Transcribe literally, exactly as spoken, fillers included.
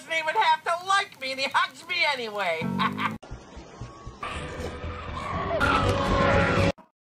doesn't even have to like me, and he hugs me anyway.